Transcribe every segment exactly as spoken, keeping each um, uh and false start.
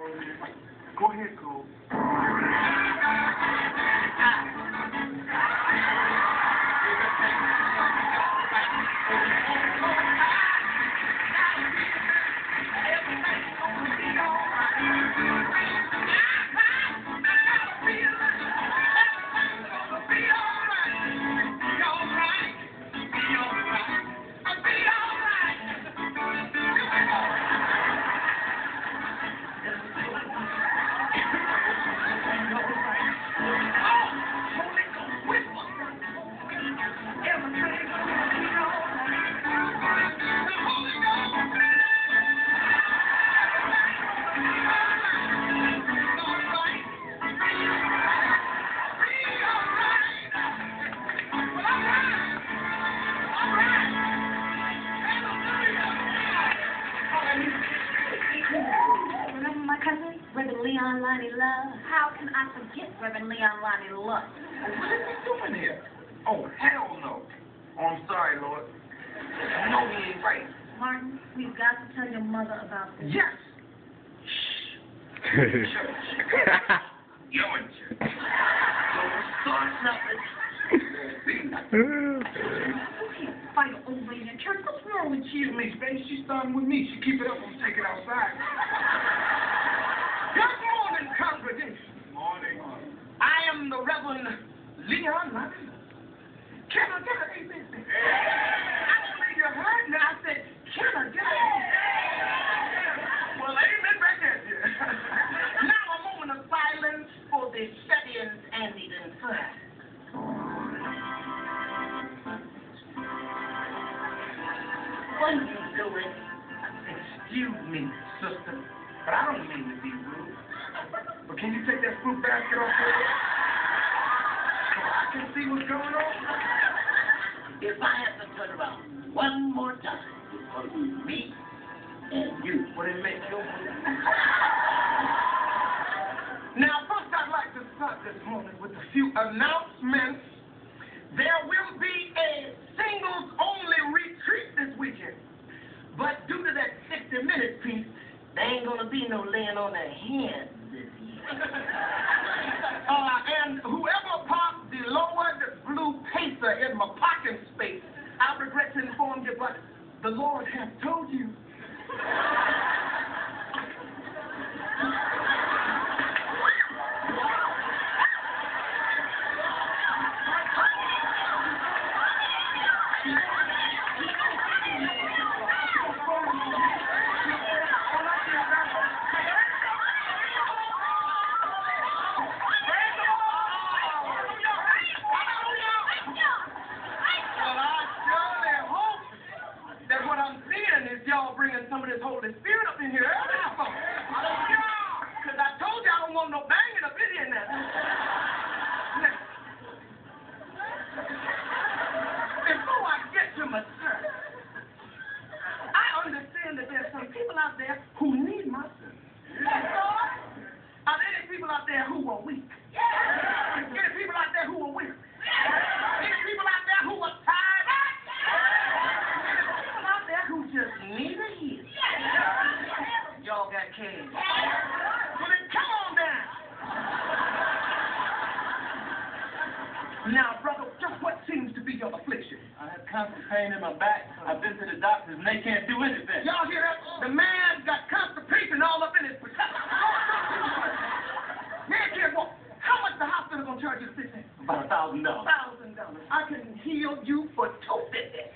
Go ahead, Cole. Remember my cousin, Rev Leon, Lonnie Love? How can I forget Rev Leon, Lonnie Love? What is he doing here? Oh, hell no. Oh, I'm sorry, Lord. I know he ain't right. Martin, we've got to tell your mother about this. Yes. Shh. You're in church. Don't start nothing. You can't fight an old lady in church. What's wrong with you? Excuse me, baby. She's starting with me. She keep it up. I'm gonna take it outside. Good morning, congregation. Morning. I am the Reverend Leon. Can I get an amen? I don't think you heard me. I said, can I get an amen? Well, amen right there, dear. Now a moment of silence for the shut-ins and the inside. What are you doing? Excuse me, sister, but I don't mean to be rude. But can you take that fruit basket off there? So I can see what's going on? If I have to turn around one more time, it's going to be me and you. Would it make your move? Now, first I'd like to start this morning with a few announcements. There will be a singles-only retreat this weekend. But due to that sixty-minute piece, there ain't going to be no laying on their hands this year. uh, and whoever parked the lowered blue pacer in my parking space, I regret to inform you, but the Lord has told you. Y'all bringing some of this Holy Spirit up in here early. Because I told you I don't want no banging up in here now. Now, before I get to my service, I understand that there's some people out there who need my service. Are there any people out there who are weak? Any people out there who are weak? Any people out there who are tired? Who just need a hit. Y'all got cash. Well, then come on down. Now, brother, just what seems to be your affliction? I have constant pain in my back. I've been to the doctors and they can't do anything. Y'all hear that? The man's got constipation all up in his back. Man can't walk. How much the hospital gonna charge you to fix that? About a thousand dollars. Thousand dollars. I can heal you for two fifty.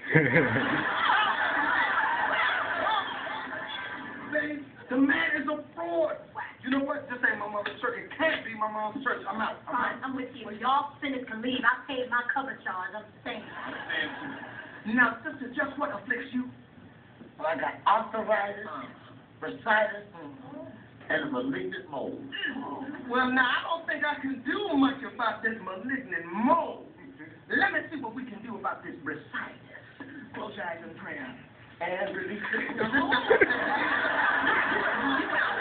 The man is a fraud. You know what? This ain't my mother's church. It can't be my mom's church. I'm out. I'm Fine, out. I'm with you. Well, y'all finished to leave. I paid my cover charge. I'm staying. Now, sister, just what afflicts you? Well, I got arthritis, bursitis, and a malignant mold. Well, now, I don't think I can do much about this malignant mold. Let me see what we can do about this bursitis. Close your eyes in prayer. And release it.